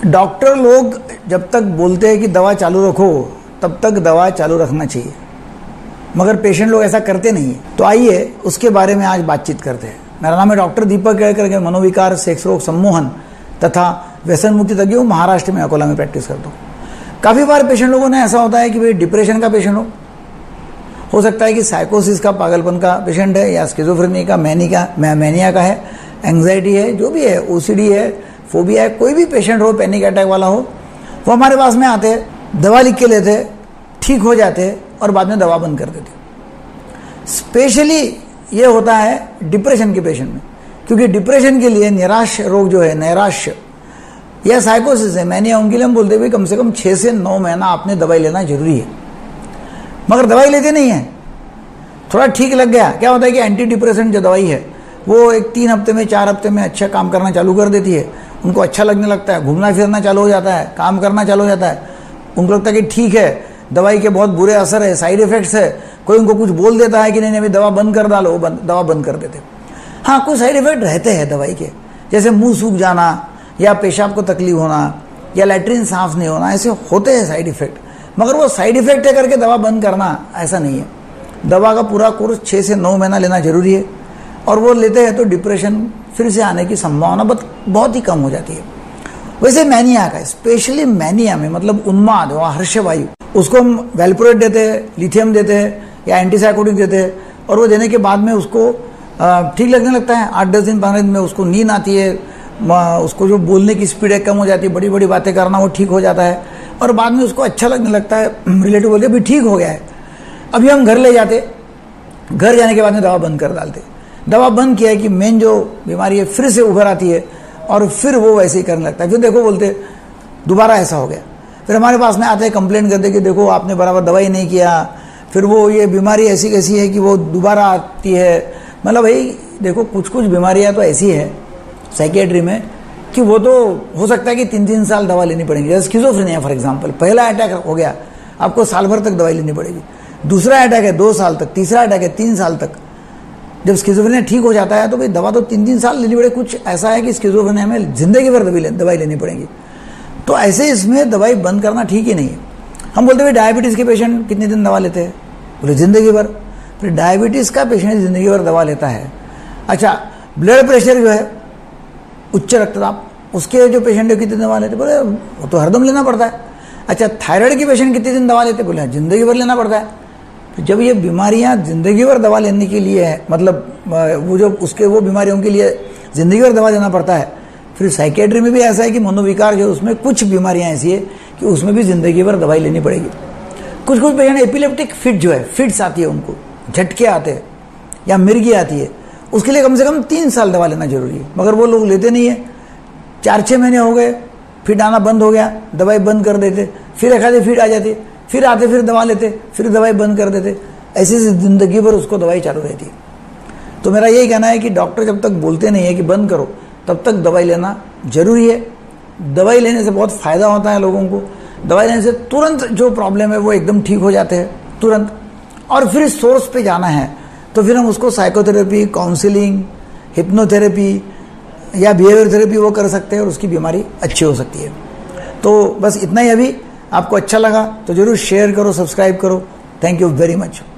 Doctor लोग जब तक बोलते हैं कि दवा चालू रखो तब तक दवा चालू रखना चाहिए, मगर पेशेंट लोग ऐसा करते नहीं है। तो आइए उसके बारे में आज बातचीत करते हैं। मेरा नाम है डॉक्टर दीपक केळकर के मनोविकार, सेक्स रोग, सम्मोहन तथा व्यसन मुक्ति तज्ञ, महाराष्ट्र में अकोला में प्रैक्टिस करता हूँ। काफ़ी बार पेशेंट लोगों ने ऐसा होता है कि भाई डिप्रेशन का पेशेंट हो सकता है कि साइकोसिस का, पागलपन का पेशेंट है, या स्किज़ोफ्रेनिया का, मैनिया का है, एंग्जाइटी है, जो भी है, ओसीडी है, फोबिया है, कोई भी पेशेंट हो, पैनिक अटैक वाला हो, वो हमारे पास में आते हैं, दवा लिख के लेते, ठीक हो जाते और बाद में दवा बंद कर देते। स्पेशली ये होता है डिप्रेशन के पेशेंट में, क्योंकि डिप्रेशन के लिए निराश रोग जो है, नैराश्य या साइकोसिस है, मैनिया, उनके लिए हम बोलते हुए कम से कम 6 से 9 महीना आपने दवाई लेना जरूरी है। मगर दवाई लेते नहीं है, थोड़ा ठीक लग गया, क्या होता है कि एंटी डिप्रेसेंट जो दवाई है वो एक 3 हफ्ते में, 4 हफ्ते में अच्छा काम करना चालू कर देती है। उनको अच्छा लगने लगता है, घूमना फिरना चालू हो जाता है, काम करना चालू हो जाता है। उनको लगता है कि ठीक है, दवाई के बहुत बुरे असर है, साइड इफेक्ट्स है। कोई उनको कुछ बोल देता है कि नहीं अभी दवा बंद कर डालो, दवा बंद कर देते। हाँ, कुछ साइड इफेक्ट रहते हैं दवाई के, जैसे मुंह सूख जाना, या पेशाब को तकलीफ होना, या लैट्रिन साफ नहीं होना, ऐसे होते हैं साइड इफेक्ट। मगर वो साइड इफेक्ट है करके दवा बंद करना ऐसा नहीं है। दवा का पूरा कोर्स 6 से 9 महीना लेना जरूरी है, और वो लेते हैं तो डिप्रेशन फिर से आने की संभावना बहुत ही कम हो जाती है। वैसे मैनिया का, स्पेशली मैनिया में, मतलब उन्माद और हर्षवायु, उसको हम वैल्प्रोएट देते हैं, लिथियम देते हैं, या एंटीसाइकोटिक देते हैं, और वो देने के बाद में उसको ठीक लगने लगता है। 8-10 दिन 15 दिन में उसको नींद आती है, उसको जो बोलने की स्पीड है कम हो जाती है, बड़ी बड़ी बातें करना वो ठीक हो जाता है, और बाद में उसको अच्छा लगने लगता है। रिलेटिव बोलते भी ठीक हो गया है। अभी हम घर ले जाते, घर जाने के बाद में दवा बंद कर डालते। दवा बंद किया है कि मेन जो बीमारी है फिर से उभर आती है, और फिर वो वैसे ही करने लगता है। फिर देखो बोलते दोबारा ऐसा हो गया, फिर हमारे पास में आते हैं, कंप्लेंट करते कि देखो आपने बराबर दवाई नहीं किया, फिर वो ये बीमारी ऐसी कैसी है कि वो दोबारा आती है। मतलब भाई देखो, कुछ कुछ बीमारियां तो ऐसी है साइकियाट्री में कि वो तो हो सकता है कि 3-3 साल दवा लेनी पड़ेगी। जैसे स्किज़ोफ्रेनिया फॉर एग्जांपल, पहला अटैक हो गया, आपको साल भर तक दवाई लेनी पड़ेगी। दूसरा अटैक है 2 साल तक, तीसरा अटैक है 3 साल तक। जब स्किज़ोफ्रेनिया ठीक हो जाता है तो भाई दवा तो 3-3 साल लेनी पड़ेगी। कुछ ऐसा है कि स्किज़ोफ्रेनिया में जिंदगी भर दवाई लेनी पड़ेगी। तो ऐसे इसमें दवाई बंद करना ठीक ही नहीं है। हम बोलते हैं डायबिटीज़ के पेशेंट कितने दिन दवा लेते हैं, बोले जिंदगी भर। फिर डायबिटीज़ का पेशेंट जिंदगी भर दवा लेता है। अच्छा, ब्लड प्रेशर जो है, उच्च रक्तचाप, उसके जो पेशेंट है कितने दवा लेते, बोले वो तो हरदम लेना पड़ता है। अच्छा, थायराइड के पेशेंट कितने दिन दवा लेते, बोले जिंदगी भर लेना पड़ता है। तो जब ये बीमारियां जिंदगी भर दवा लेने के लिए है, मतलब वो जो वो बीमारियों के लिए जिंदगी भर दवा लेना पड़ता है। फिर साइकियाट्री में भी ऐसा है कि मनोविकार जो, उसमें कुछ बीमारियां ऐसी है कि उसमें भी जिंदगी भर दवाई लेनी पड़ेगी। कुछ कुछ पेशेंट एपिलेप्टिक फिट जो है, फिट्स आती है, उनको झटके आते हैं या मिर्गी आती है, उसके लिए कम से कम 3 साल दवा लेना जरूरी है। मगर वो लोग लेते नहीं है। 4-6 महीने हो गए, फिर आना बंद हो गया, दवाई बंद कर देते, फिर एक आधे फिर आ जाती, फिर आते, फिर दवा लेते, फिर दवाई बंद कर देते। ऐसे जिंदगी भर उसको दवाई चालू रहती है। तो मेरा यही कहना है कि डॉक्टर जब तक बोलते नहीं है कि बंद करो, तब तक दवाई लेना जरूरी है। दवाई लेने से बहुत फायदा होता है लोगों को। दवाई लेने से तुरंत जो प्रॉब्लम है वो एकदम ठीक हो जाते हैं, तुरंत। और फिर सोर्स पे जाना है तो फिर हम उसको साइकोथेरेपी, काउंसलिंग, हिप्नोथेरेपी या बिहेवियर थेरेपी वो कर सकते हैं, और उसकी बीमारी अच्छी हो सकती है। तो बस इतना ही। अभी आपको अच्छा लगा तो जरूर शेयर करो, सब्सक्राइब करो। Thank you very much.